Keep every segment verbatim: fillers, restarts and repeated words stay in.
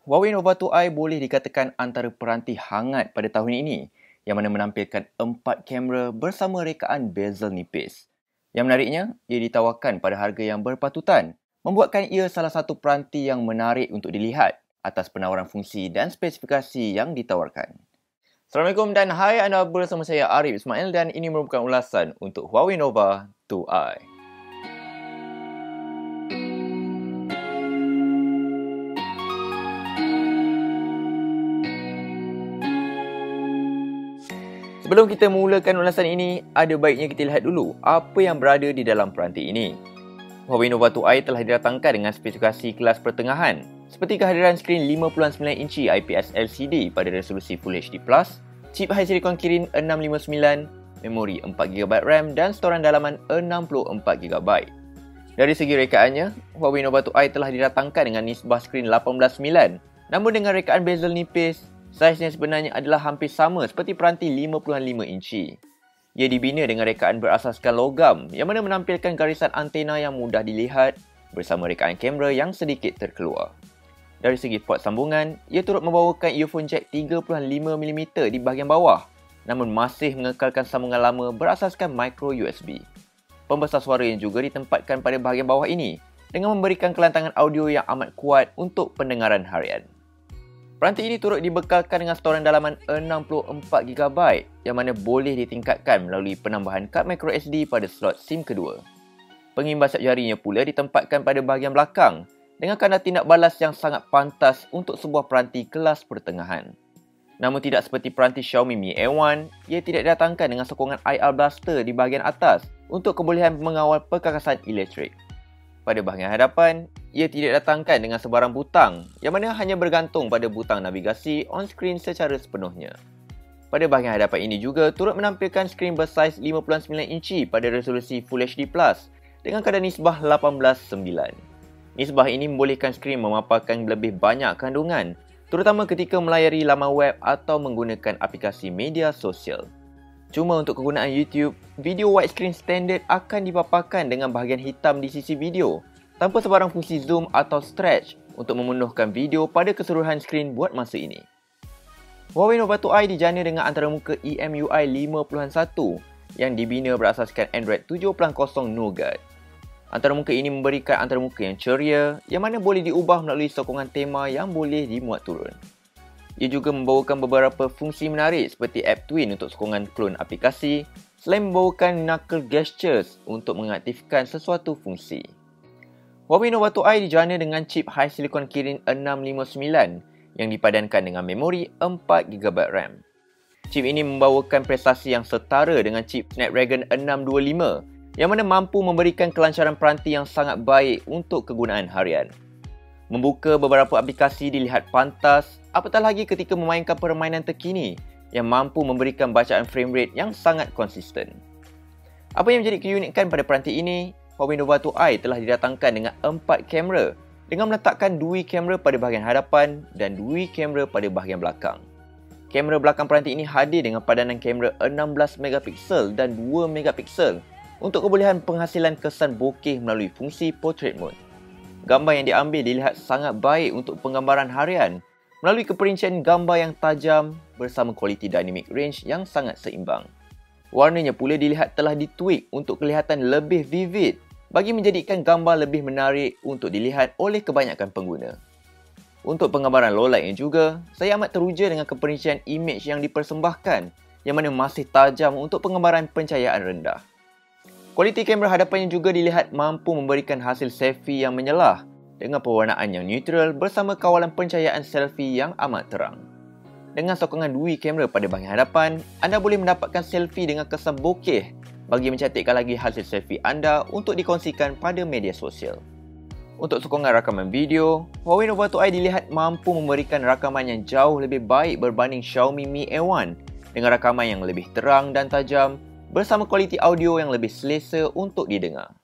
Huawei Nova two i boleh dikatakan antara peranti hangat pada tahun ini yang mana menampilkan empat kamera bersama rekaan bezel nipis. Yang menariknya, ia ditawarkan pada harga yang berpatutan, membuatkan ia salah satu peranti yang menarik untuk dilihat atas penawaran fungsi dan spesifikasi yang ditawarkan. Assalamualaikum dan hai, anda bersama saya Arif Ismail dan ini merupakan ulasan untuk Huawei Nova two i. Sebelum kita mulakan ulasan ini, ada baiknya kita lihat dulu apa yang berada di dalam peranti ini. Huawei Nova two i telah didatangkan dengan spesifikasi kelas pertengahan, seperti kehadiran skrin lima puluh sembilan inci I P S L C D pada resolusi Full H D plus, chip HiSilicon Kirin enam lima sembilan, memori empat giga byte RAM dan storan dalaman enam puluh empat giga byte. Dari segi rekaannya, Huawei Nova two i telah didatangkan dengan nisbah skrin lapan belas sembilan, namun dengan rekaan bezel nipis, saiznya sebenarnya adalah hampir sama seperti peranti lima puluh lima inci. Ia dibina dengan rekaan berasaskan logam yang mana menampilkan garisan antena yang mudah dilihat bersama rekaan kamera yang sedikit terkeluar. Dari segi port sambungan, ia turut membawakan earphone jack tiga puluh lima milimeter di bahagian bawah, namun masih mengekalkan sambungan lama berasaskan micro U S B. Pembesar suara yang juga ditempatkan pada bahagian bawah ini dengan memberikan kelantangan audio yang amat kuat untuk pendengaran harian. Peranti ini turut dibekalkan dengan storan dalaman enam puluh empat giga byte yang mana boleh ditingkatkan melalui penambahan kad micro S D pada slot SIM kedua. Pengimbas siap jarinya pula ditempatkan pada bahagian belakang dengan kadar tindak balas yang sangat pantas untuk sebuah peranti kelas pertengahan. Namun tidak seperti peranti Xiaomi Mi A one, ia tidak didatangkan dengan sokongan I R blaster di bahagian atas untuk kebolehan mengawal perkakasan elektrik. Pada bahagian hadapan, ia tidak datangkan dengan sebarang butang yang mana hanya bergantung pada butang navigasi on-screen secara sepenuhnya. Pada bahagian hadapan ini juga turut menampilkan skrin bersaiz lima puluh sembilan inci pada resolusi Full H D plus dengan kadar nisbah lapan belas sembilan. Nisbah ini membolehkan skrin memaparkan lebih banyak kandungan, terutama ketika melayari laman web atau menggunakan aplikasi media sosial. Cuma untuk kegunaan YouTube, video widescreen standard akan dipaparkan dengan bahagian hitam di sisi video tanpa sebarang fungsi zoom atau stretch untuk memenuhkan video pada keseluruhan skrin buat masa ini. Huawei Nova two i dijana dengan antaramuka E M U I lima puluh satu yang dibina berasaskan Android tujuh titik kosong Nougat. Antaramuka ini memberikan antaramuka yang ceria yang mana boleh diubah melalui sokongan tema yang boleh dimuat turun. Ia juga membawakan beberapa fungsi menarik seperti App Twin untuk sokongan klon aplikasi, selain membawakan knuckle gestures untuk mengaktifkan sesuatu fungsi. Huawei Nova two i dijana dengan chip HiSilicon Kirin enam lima sembilan yang dipadankan dengan memori empat giga byte RAM. Chip ini membawakan prestasi yang setara dengan chip Snapdragon enam dua lima yang mana mampu memberikan kelancaran peranti yang sangat baik untuk kegunaan harian. Membuka beberapa aplikasi dilihat pantas, apatah lagi ketika memainkan permainan terkini yang mampu memberikan bacaan frame rate yang sangat konsisten. Apa yang menjadi keunikan pada peranti ini, Huawei Nova two i telah didatangkan dengan empat kamera dengan meletakkan dua kamera pada bahagian hadapan dan dua kamera pada bahagian belakang. Kamera belakang peranti ini hadir dengan padanan kamera enam belas megapiksel dan dua megapiksel untuk kebolehan penghasilan kesan bokeh melalui fungsi portrait mode. Gambar yang diambil dilihat sangat baik untuk penggambaran harian melalui keperincian gambar yang tajam bersama kualiti dynamic range yang sangat seimbang. Warnanya pula dilihat telah ditweak untuk kelihatan lebih vivid bagi menjadikan gambar lebih menarik untuk dilihat oleh kebanyakan pengguna. Untuk penggambaran low lightnya juga, saya amat teruja dengan keperincian image yang dipersembahkan yang mana masih tajam untuk penggambaran pencahayaan rendah. Kualiti kamera hadapannya juga dilihat mampu memberikan hasil selfie yang menyelah dengan pewarnaan yang neutral bersama kawalan pencahayaan selfie yang amat terang. Dengan sokongan dua kamera pada bahagian hadapan, anda boleh mendapatkan selfie dengan kesan bokeh bagi mencantikkan lagi hasil selfie anda untuk dikongsikan pada media sosial. Untuk sokongan rakaman video, Huawei Nova two i dilihat mampu memberikan rakaman yang jauh lebih baik berbanding Xiaomi Mi A one dengan rakaman yang lebih terang dan tajam bersama kualiti audio yang lebih selesa untuk didengar.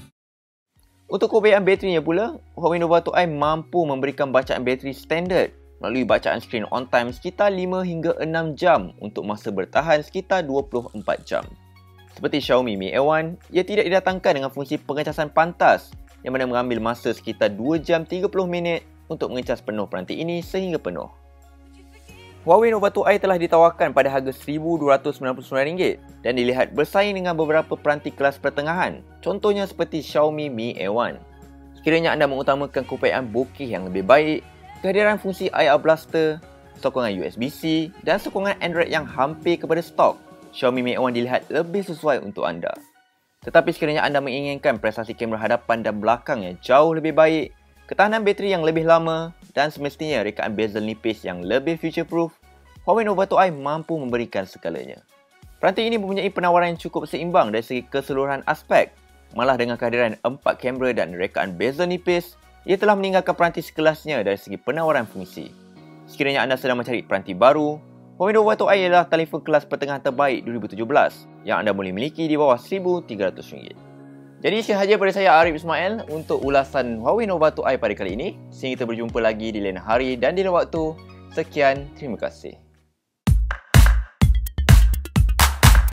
Untuk kebaikan baterinya pula, Huawei Nova two i mampu memberikan bacaan bateri standard melalui bacaan skrin on time sekitar lima hingga enam jam untuk masa bertahan sekitar dua puluh empat jam. Seperti Xiaomi Mi A satu, ia tidak didatangkan dengan fungsi pengecasan pantas yang mana mengambil masa sekitar dua jam tiga puluh minit untuk mengecas penuh peranti ini sehingga penuh. Huawei Nova dua i telah ditawarkan pada harga seribu dua ratus sembilan puluh sembilan ringgit dan dilihat bersaing dengan beberapa peranti kelas pertengahan, contohnya seperti Xiaomi Mi A satu. Sekiranya anda mengutamakan keupayaan bokeh yang lebih baik, kehadiran fungsi I R Blaster, sokongan U S B C dan sokongan Android yang hampir kepada stok, Xiaomi Mi A satu dilihat lebih sesuai untuk anda. Tetapi sekiranya anda menginginkan prestasi kamera hadapan dan belakang yang jauh lebih baik, ketahanan bateri yang lebih lama dan semestinya rekaan bezel nipis yang lebih future-proof, Huawei Nova dua i mampu memberikan segalanya. Peranti ini mempunyai penawaran yang cukup seimbang dari segi keseluruhan aspek. Malah dengan kehadiran empat kamera dan rekaan bezel nipis, ia telah meninggalkan peranti sekelasnya dari segi penawaran fungsi. Sekiranya anda sedang mencari peranti baru, Huawei Nova dua i adalah telefon kelas pertengahan terbaik dua ribu tujuh belas yang anda boleh miliki di bawah seribu tiga ratus ringgit. Jadi sahaja daripada saya Arif Ismail untuk ulasan Huawei Nova dua i pada kali ini. Sehingga kita berjumpa lagi di lain hari dan di lain waktu. Sekian, terima kasih.